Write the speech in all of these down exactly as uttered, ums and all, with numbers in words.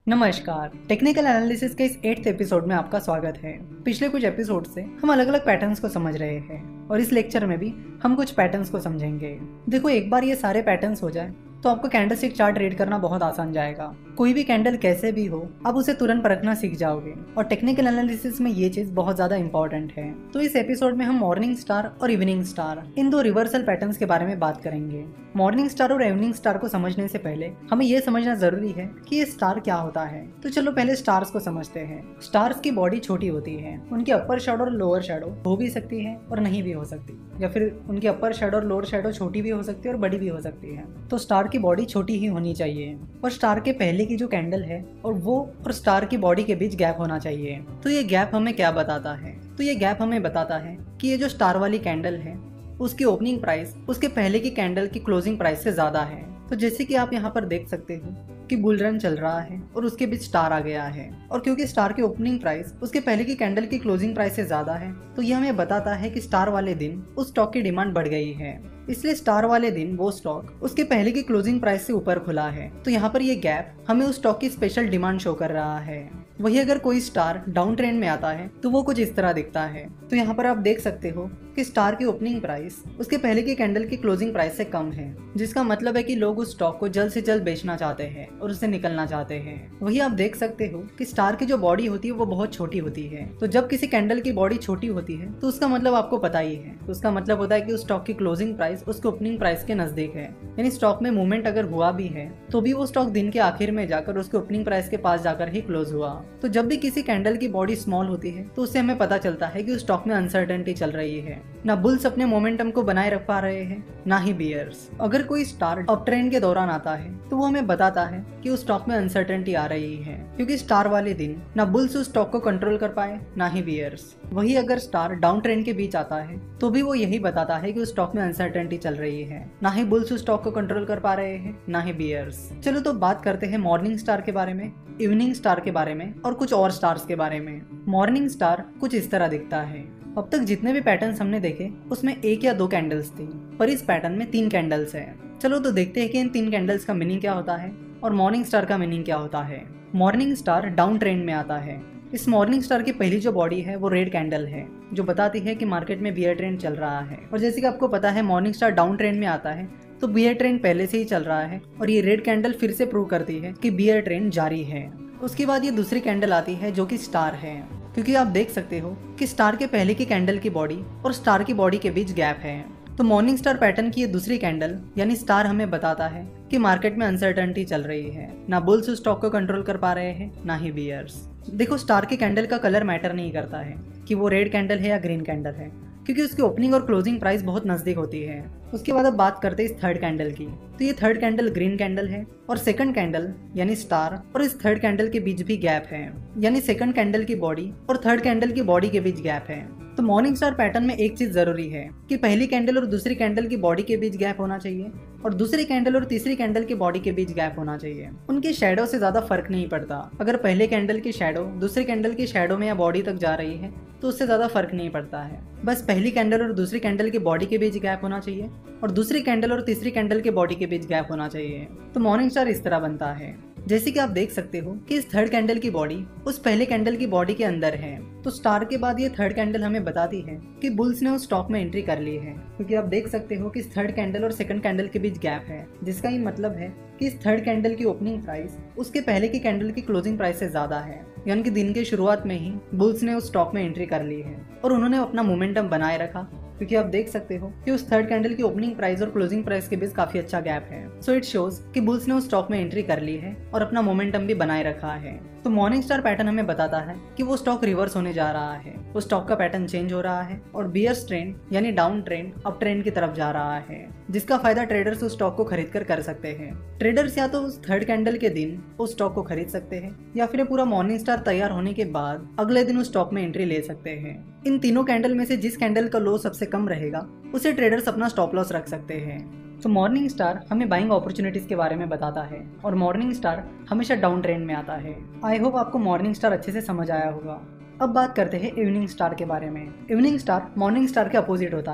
नमस्कार, technical analysis के इस एट्थ एपिसोड में आपका स्वागत है। पिछले कुछ एपिसोड से हम अलग अलग पैटर्न्स को समझ रहे हैं और इस लेक्चर में भी हम कुछ पैटर्न्स को समझेंगे। देखो, एक बार ये सारे पैटर्न्स हो जाए तो आपको कैंडलस्टिक चार्ट रीड करना बहुत आसान जाएगा। कोई भी कैंडल कैसे भी हो, आप उसे तुरंत परखना सीख जाओगे और टेक्निकल एनालिसिस में ये चीज बहुत ज्यादा इंपॉर्टेंट है। तो इस एपिसोड में हम मॉर्निंग स्टार और इवनिंग स्टार इन दो रिवर्सल पैटर्न्स के बारे में बात करेंगे। मॉर्निंग स्टार और इवनिंग स्टार को समझने से पहले हमें यह समझना जरूरी है कि ये स्टार क्या होता है। तो चलो पहले स्टार्स को समझते हैं। स्टार्स की बॉडी छोटी होती है, उनकी अपर शैडो और लोअर शैडो हो भी सकती है और नहीं भी हो सकती, या फिर उनकी अपर शैडो और लोअर शैडो छोटी भी हो सकती है और बड़ी भी हो सकती है। तो स्टार की बॉडी छोटी ही होनी चाहिए और स्टार के पहले की जो कैंडल है और वो और स्टार की बॉडी के बीच गैप होना चाहिए। तो ये गैप हमें क्या बताता है? तो ये गैप हमें बताता है कि ये जो स्टार वाली कैंडल है उसकी ओपनिंग प्राइस उसके पहले की कैंडल की क्लोजिंग प्राइस से ज्यादा है। तो जैसे कि आप यहाँ पर देख सकते हो कि बुल रन चल रहा है और उसके बीच स्टार आ गया है, और क्योंकि स्टार की ओपनिंग प्राइस उसके पहले की कैंडल की क्लोजिंग प्राइस से ज्यादा है तो ये हमें बताता है कि स्टार वाले दिन उस स्टॉक की डिमांड बढ़ गई है। इसलिए स्टार वाले दिन वो स्टॉक उसके पहले की क्लोजिंग प्राइस से ऊपर खुला है। तो यहाँ पर ये गैप हमें उस स्टॉक की स्पेशल डिमांड शो कर रहा है। वही अगर कोई स्टार डाउन ट्रेंड में आता है तो वो कुछ इस तरह दिखता है। तो यहाँ पर आप देख सकते हो कि स्टार की ओपनिंग प्राइस उसके पहले की कैंडल की क्लोजिंग प्राइस से कम है, जिसका मतलब है कि लोग उस स्टॉक को जल्द से जल्द बेचना चाहते हैं और उससे निकलना चाहते हैं। वही आप देख सकते हो कि स्टार की जो बॉडी होती है वो बहुत छोटी होती है। तो जब किसी कैंडल की बॉडी छोटी होती है तो उसका मतलब आपको पता ही है। तो उसका मतलब होता है कि उस स्टॉक की क्लोजिंग प्राइस उसके ओपनिंग प्राइस के नजदीक है। यानी स्टॉक में मूवमेंट अगर हुआ भी है तो भी वो स्टॉक दिन के आखिर में जाकर उसके ओपनिंग प्राइस के पास जाकर ही क्लोज हुआ। तो जब भी किसी कैंडल की बॉडी स्मॉल होती है तो उससे हमें पता चलता है कि उस स्टॉक में अनसर्टेनिटी चल रही है। ना बुल्स अपने मोमेंटम को बनाए रख पा रहे हैं, ना ही बियर्स। अगर कोई स्टार अप ट्रेंड के दौरान आता है तो वो हमें बताता है कि उस स्टॉक में अनसर्टेनिटी आ रही है, क्योंकि स्टार वाले दिन ना बुल्स उस स्टॉक को कंट्रोल कर पाए ना ही बियर्स। वही अगर स्टार डाउन ट्रेंड के बीच आता है तो भी वो यही बताता है कि उस स्टॉक में अनसर्टेनिटी चल रही है। ना ही बुल्स उस स्टॉक को कंट्रोल कर पा रहे हैं ना ही बियर्स। चलो तो बात करते हैं मॉर्निंग स्टार के बारे में, इवनिंग स्टार के बारे में और कुछ और स्टार्स के बारे में। मॉर्निंग स्टार कुछ इस तरह दिखता है। अब तक जितने भी पैटर्न्स हमने देखे उसमें एक या दो कैंडल्स थी, पर इस पैटर्न में तीन कैंडल्स हैं। चलो तो देखते हैं कि इन तीन कैंडल्स का मीनिंग क्या होता है और मॉर्निंग स्टार का मीनिंग क्या होता है। मॉर्निंग स्टार डाउन ट्रेंड में आता है। इस मॉर्निंग स्टार की पहली जो बॉडी है वो रेड कैंडल है, जो बताती है कि मार्केट में बियर ट्रेंड चल रहा है। और जैसे कि आपको पता है मॉर्निंग स्टार डाउन ट्रेंड में आता है तो बियर ट्रेंड पहले से ही चल रहा है और ये रेड कैंडल फिर से प्रूव करती है कि बियर ट्रेंड जारी है। उसके बाद ये दूसरी कैंडल आती है जो कि स्टार है, क्योंकि आप देख सकते हो कि स्टार के पहले की कैंडल की बॉडी और स्टार की बॉडी के बीच गैप है। तो मॉर्निंग स्टार पैटर्न की ये दूसरी कैंडल यानी स्टार हमें बताता है कि मार्केट में अनसर्टेनिटी चल रही है। ना बुल्स उस स्टॉक को कंट्रोल कर पा रहे हैं ना ही बियर्स। देखो, स्टार की कैंडल का कलर मैटर नहीं करता है कि वो रेड कैंडल है या ग्रीन कैंडल है, क्योंकि उसकी ओपनिंग और क्लोजिंग प्राइस बहुत नजदीक होती है। उसके बाद अब बात करते हैं इस थर्ड कैंडल की। तो ये थर्ड कैंडल ग्रीन कैंडल है और सेकंड कैंडल यानी स्टार और इस थर्ड कैंडल के बीच भी गैप है, यानी सेकंड कैंडल की बॉडी और थर्ड कैंडल की बॉडी के बीच गैप है। तो मॉर्निंग स्टार पैटर्न में एक चीज जरूरी है कि पहली कैंडल और दूसरी कैंडल की बॉडी के बीच गैप होना चाहिए और दूसरी कैंडल और तीसरी कैंडल की बॉडी के बीच गैप होना चाहिए। उनकी शैडो से ज्यादा फर्क नहीं पड़ता। अगर पहले कैंडल की शैडो दूसरी कैंडल की शैडो में या बॉडी तक जा रही है तो उससे ज्यादा फर्क नहीं पड़ता है। बस पहली कैंडल और दूसरी कैंडल की बॉडी के बीच गैप होना चाहिए और दूसरी कैंडल और तीसरी कैंडल के बॉडी के बीच गैप होना चाहिए। तो मॉर्निंग स्टार इस तरह बनता है। जैसे कि आप देख सकते हो कि इस थर्ड कैंडल की बॉडी उस पहले कैंडल की बॉडी के अंदर है। तो स्टार के बाद ये थर्ड कैंडल हमें बताती है कि बुल्स ने उस स्टॉक में एंट्री कर ली है, क्योंकि आप देख सकते हो कि इस थर्ड कैंडल और सेकंड कैंडल के बीच गैप है, जिसका ये मतलब है कि इस थर्ड कैंडल की ओपनिंग प्राइस उसके पहले की कैंडल की क्लोजिंग प्राइस से ज्यादा है। यानी कि दिन के शुरुआत में ही बुल्स ने उस स्टॉक में एंट्री कर ली है और उन्होंने अपना मोमेंटम बनाए रखा, क्योंकि आप देख सकते हो कि उस थर्ड कैंडल की ओपनिंग प्राइस और क्लोजिंग प्राइस के बीच काफी अच्छा गैप है। सो इट शोज कि बुल्स ने उस स्टॉक में एंट्री कर ली है और अपना मोमेंटम भी बनाए रखा है। तो मॉर्निंग स्टार पैटर्न हमें बताता है कि वो स्टॉक रिवर्स होने जा रहा है, वो स्टॉक का पैटर्न चेंज हो रहा है और बियर्स ट्रेंड यानी डाउन ट्रेंड अप ट्रेंड की तरफ जा रहा है, जिसका फायदा ट्रेडर्स उस स्टॉक को खरीद कर कर सकते हैं। ट्रेडर्स या तो उस थर्ड कैंडल के दिन उस स्टॉक को खरीद सकते हैं या फिर पूरा मॉर्निंग स्टार तैयार होने के बाद अगले दिन उस स्टॉक में एंट्री ले सकते हैं। इन तीनों कैंडल में से जिस कैंडल का लो सबसे कम रहेगा उसे ट्रेडर्स अपना स्टॉप लॉस रख सकते हैं। तो मॉर्निंग स्टार हमें बाइंग अपॉर्चुनिटीज के बारे में बताता है और मॉर्निंग स्टार हमेशा डाउन ट्रेंड में आता है। आई होप आपको मॉर्निंग स्टार अच्छे से समझ आया होगा। अब बात करते हैं इवनिंग स्टार के बारे में। इवनिंग स्टार मॉर्निंग स्टार के अपोजिट होता है।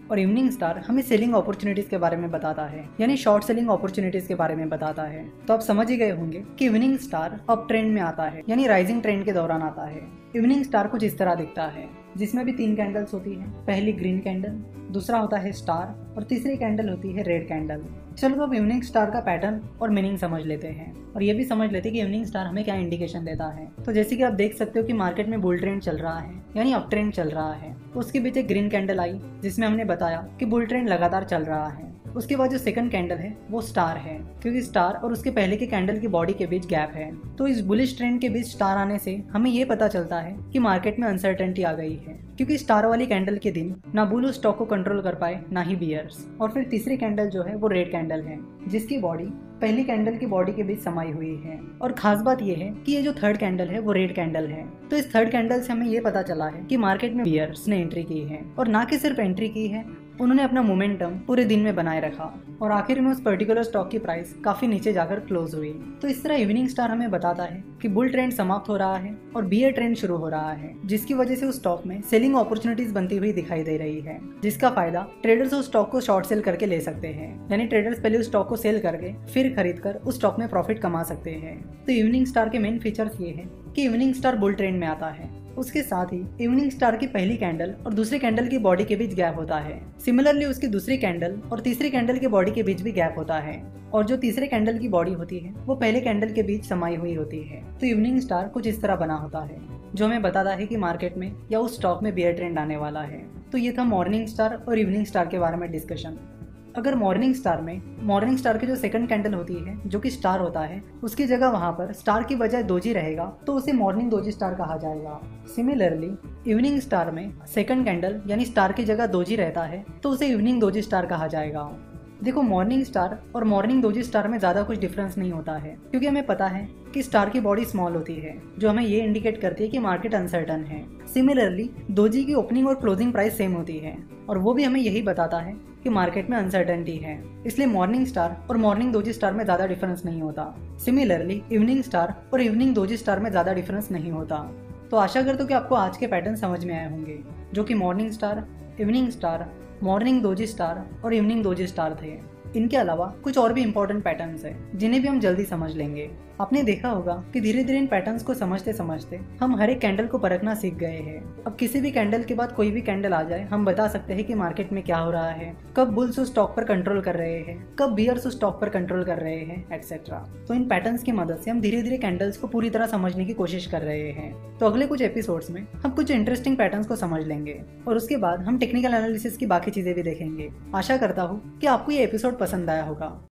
और इवनिंग स्टार हमें सेलिंग अपॉर्चुनिटीज के बारे में बताता है, यानी शॉर्ट सेलिंग अपॉर्चुनिटीज के बारे में बताता है। तो आप समझ ही गए होंगे कि इवनिंग स्टार अप ट्रेंड में आता है, यानी राइजिंग ट्रेंड के दौरान आता है। इवनिंग स्टार कुछ इस तरह दिखता है, जिसमें भी तीन कैंडल्स होती है। पहली ग्रीन कैंडल, दूसरा होता है स्टार और तीसरी कैंडल होती है रेड कैंडल। चलो अब इवनिंग स्टार का पैटर्न और मीनिंग समझ लेते हैं और ये भी समझ लेते हैं कि इवनिंग स्टार हमें क्या इंडिकेशन देता है। तो जैसे कि आप देख सकते हो कि मार्केट में बुल ट्रेंड चल रहा है, यानी अप ट्रेंड चल रहा है। उसके बीच एक ग्रीन कैंडल आई जिसमें हमने बताया कि बुल ट्रेंड लगातार चल रहा है। उसके बाद जो सेकंड कैंडल है वो स्टार है, क्योंकि स्टार और उसके पहले के कैंडल की बॉडी के बीच गैप है। तो इस बुलिश ट्रेंड के बीच स्टार आने से हमें ये पता चलता है कि मार्केट में अनसर्टेनिटी आ गई है, क्योंकि स्टार वाली कैंडल के दिन ना बुल उस स्टॉक को कंट्रोल कर पाए ना ही बियर्स। और फिर तीसरी कैंडल जो है वो रेड कैंडल है, जिसकी बॉडी पहली कैंडल की बॉडी के बीच समाई हुई है। और खास बात यह है कि ये जो थर्ड कैंडल है वो रेड कैंडल है। तो इस थर्ड कैंडल से हमें ये पता चला है कि मार्केट में बियर्स ने एंट्री की है, और ना कि सिर्फ एंट्री की है, उन्होंने अपना मोमेंटम पूरे दिन में बनाए रखा और आखिर में उस पर्टिकुलर स्टॉक की प्राइस काफी नीचे जाकर क्लोज हुई। तो इस तरह इवनिंग स्टार हमें बताता है कि बुल ट्रेंड समाप्त हो रहा है और बियर ट्रेंड शुरू हो रहा है, जिसकी वजह से उस स्टॉक में सेलिंग अपॉर्चुनिटीज बनती हुई दिखाई दे रही है, जिसका फायदा ट्रेडर्स उस स्टॉक को शॉर्ट सेल करके ले सकते हैं। यानी ट्रेडर्स पहले उस स्टॉक को सेल करके फिर खरीद कर उस स्टॉक में प्रॉफिट कमा सकते हैं। तो इवनिंग स्टार के मेन फीचर्स ये है कि इवनिंग स्टार बुल ट्रेंड में आता है। उसके साथ ही इवनिंग स्टार की पहली कैंडल और दूसरी कैंडल की बॉडी के बीच गैप होता है। सिमिलरली उसकी दूसरी कैंडल और तीसरी कैंडल की बॉडी के बीच भी गैप होता है, और जो तीसरे कैंडल की बॉडी होती है वो पहले कैंडल के बीच समाई हुई होती है। तो इवनिंग स्टार कुछ इस तरह बना होता है, जो हमें बताता है कि मार्केट में या उस स्टॉक में बियर ट्रेंड आने वाला है। तो ये था मॉर्निंग स्टार और इवनिंग स्टार के बारे में डिस्कशन। अगर मॉर्निंग स्टार में मॉर्निंग स्टार की जो सेकंड कैंडल होती है जो कि स्टार होता है, उसकी जगह वहां पर स्टार की बजाय दोजी रहेगा तो उसे मॉर्निंग दोजी स्टार कहा जाएगा। सिमिलरली इवनिंग स्टार में सेकंड कैंडल यानी स्टार की जगह दोजी रहता है तो उसे इवनिंग दोजी स्टार कहा जाएगा। देखो मॉर्निंग स्टार और मॉर्निंग दोजी स्टार में ज़्यादा कुछ डिफरेंस नहीं होता है, क्योंकि हमें पता है कि स्टार की बॉडी स्मॉल होती है, जो हमें ये इंडिकेट करती है कि मार्केट अनसर्टन है। सिमिलरली दोजी की ओपनिंग और क्लोजिंग प्राइस सेम होती है, और वो भी हमें यही बताता है कि मार्केट में अनसर्टेनिटी है। इसलिए मॉर्निंग स्टार और मॉर्निंग दोजी स्टार में ज़्यादा डिफरेंस नहीं होता। सिमिलरली इवनिंग स्टार और इवनिंग दोजी स्टार में ज़्यादा डिफरेंस नहीं होता। तो आशा करता हूँ कि आपको आज के पैटर्न समझ में आए होंगे, जो कि morning star, evening star, morning doji star और इवनिंग दोजी स्टार थे। इनके अलावा कुछ और भी इंपॉर्टेंट पैटर्न्स हैं जिन्हें भी हम जल्दी समझ लेंगे। आपने देखा होगा कि धीरे धीरे इन पैटर्न्स को समझते समझते हम हर एक कैंडल को परखना सीख गए हैं। अब किसी भी कैंडल के बाद कोई भी कैंडल आ जाए, हम बता सकते हैं कि मार्केट में क्या हो रहा है, कब बुल्स उस स्टॉक पर कंट्रोल कर रहे हैं, कब बियर्स उस स्टॉक पर कंट्रोल कर रहे हैं, एक्सेट्रा। तो इन पैटर्न्स की मदद से हम धीरे धीरे कैंडल्स को पूरी तरह समझने की कोशिश कर रहे हैं। तो अगले कुछ एपिसोड्स में हम कुछ इंटरेस्टिंग पैटर्न्स को समझ लेंगे और उसके बाद हम टेक्निकल एनालिसिस की बाकी चीजें भी देखेंगे। आशा करता हूँ कि आपको ये एपिसोड पसंद आया होगा।